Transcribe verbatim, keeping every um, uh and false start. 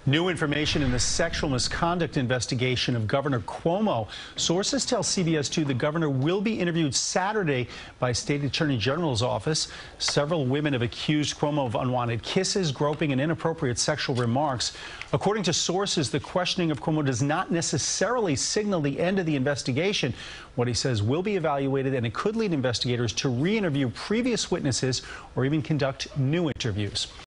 New information in the sexual misconduct investigation of Governor Cuomo. Sources tell C B S two the governor will be interviewed Saturday by State Attorney General's office. Several women have accused Cuomo of unwanted kisses, groping, and inappropriate sexual remarks. According to sources, the questioning of Cuomo does not necessarily signal the end of the investigation. What he says will be evaluated, and it could lead investigators to re-interview previous witnesses or even conduct new interviews.